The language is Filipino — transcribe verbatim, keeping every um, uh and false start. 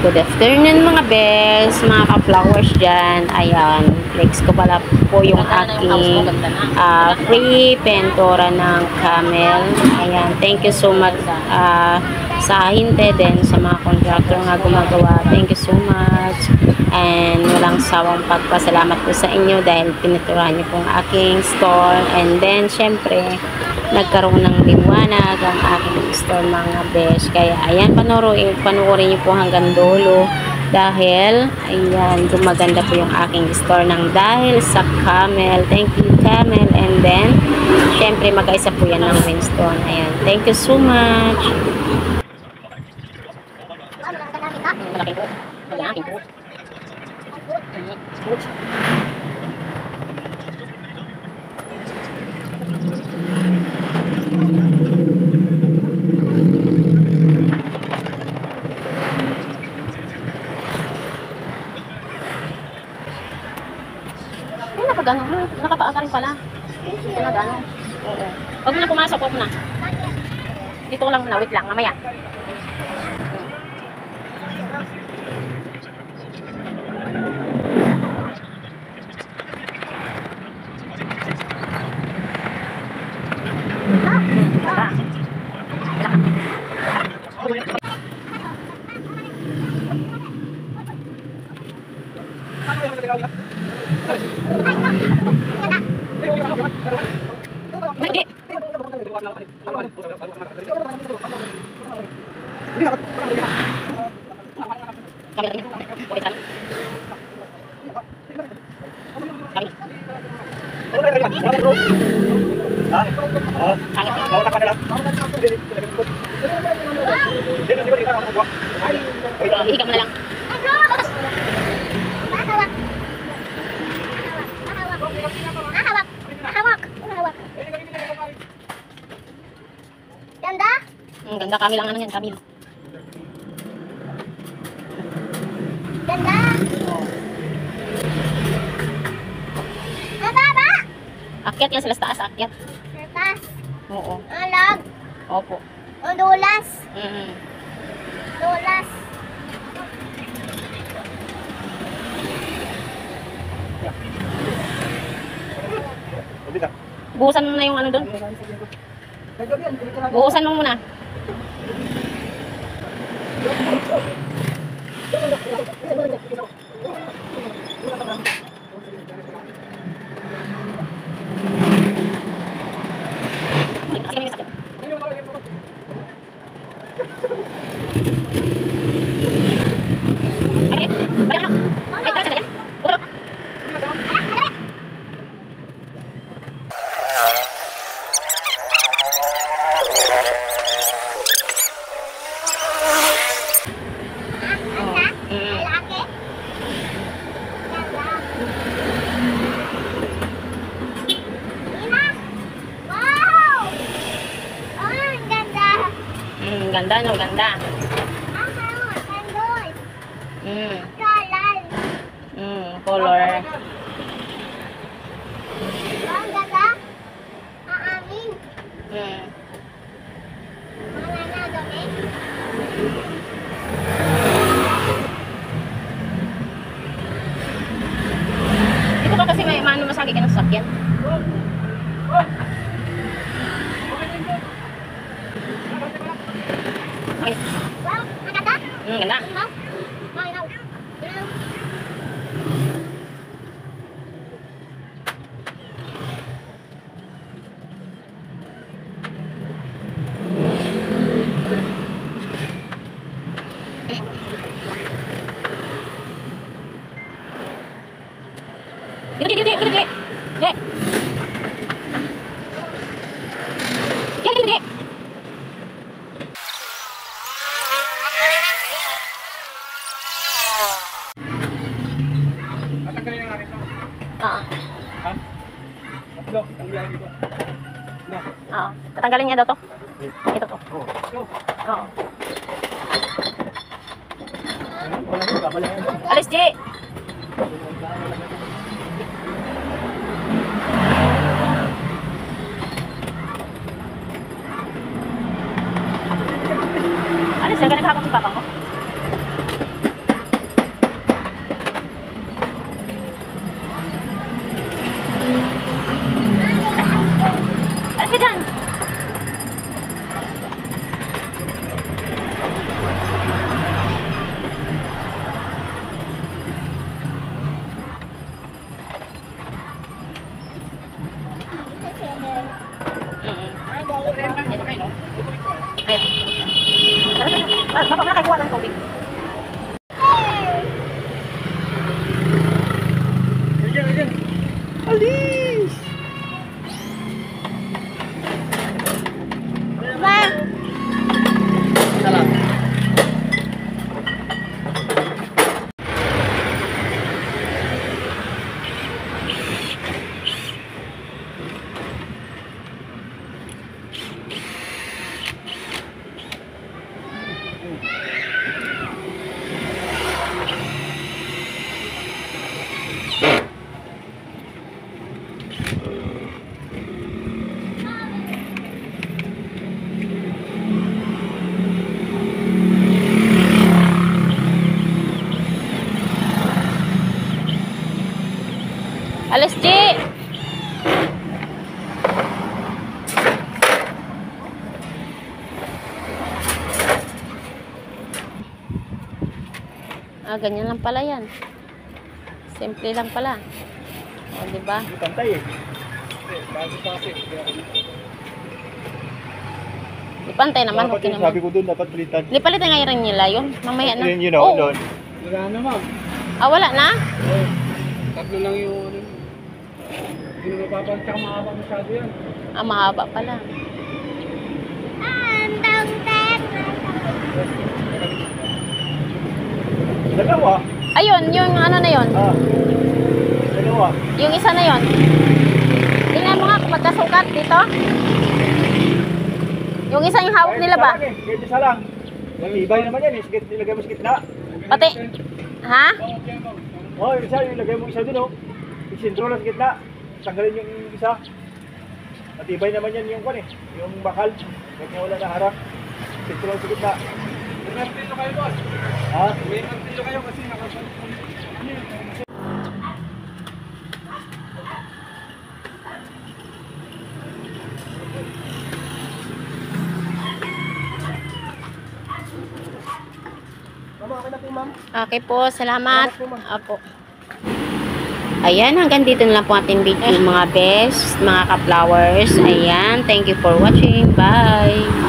Good afternoon mga bes, mga ka-flowers dyan. Ayan, flex ko pala po yung aking uh, free pentora ng camel. Ayan, thank you so much uh, sa hinte din sa mga contractor nga gumagawa. Thank you so much. And walang sawang pagpasalamat po sa inyo dahil piniturahan niyo pong aking store. And then, syempre, nagkaroon ng liwanag ang aking store mga besh. Kaya ayan, panuorin, panuorin niyo po hanggang dulo dahil ayan, gumaganda po yung aking store ng dahil sa camel. Thank you camel. And then syempre magkaisa po yan ng Winston. Ayan, thank you so much. Nakagano ha? Nakapaan ka rin pala. Nakagano. Oo. Huwag mo na pumasok, huwag mo na. Dito lang muna, wait lang, mamaya. Ihiga mo na lang. Ganda? Hmm, ganda kami lang ano yan, kami. Ganda? Mababa? Akyat yan sila sa taas, akyat. Sa taas? Oo. Alag? Opo. O dulas? Mm-hmm. Dulas. Buhusan mo na yung ano doon. Buhusan mo muna. Ganda, no? Ganda. Mm. Mm, color. Ang ganda. Aangin. Mm. Wala na dami. Dito ka kasi may mano masagi ka ng sakyan. Okay. Wow, maganda? Hmm, ganda. Wow. Wow, wow. Dito, dito, dito, dito. Dito. Dito, dito. Ah. Ha? Tatlo, tanggalin dito. No. Ah, tatanggalin niya daw to. Ito to. Oo. Alis, G. Alis, gagana ka ako sa papa mo. tubig. Ayan, ayan. Alis! Bye! Salam. Alas, G! Ah, ganyan lang pala yan. Simple lang pala. O, diba? Hindi pantay eh. Bago kasi. Di pantay naman. Dapat Okay yun, naman. sabi ko dun, dapat pilitan. Di palitan nga rin nila yun. Mamaya na. Yun, yun, oh, Oh. doon. Wala na, ma'am. Ah, wala na? Oh, tatlo lang yung ano. Hindi na mapapagtsak mahaba masyado yan. Ah, mahaba pala. Dalawa. Ayun, yung ano na yun. Ah. Dalawa. Yung isa na yun. Tingnan mo nga kung magkasukat dito. Yung isa yung hawak nila ba? Kahit isa lang. Matibay naman yan eh. Sige, ilagay mo sa gitna. Pati. Ha? Oh, yung isa, yung ilagay mo isa dun oh. Isintro lang sa gitna. Tanggalin yung isa. Matibay naman yan yung kwan eh. Yung bakal. Kahit nga wala na harap. Isintro lang sa gitna. May martilyo kayo, boss. Ha? May martilyo kayo kasi nakasunod. Tama, okay na po ma'am. Okay po, salamat. Salamat po, ma'am. Apo. Ayan, hanggang dito na lang po ating video mga best, mga ka-flowers. Ayan, thank you for watching. Bye!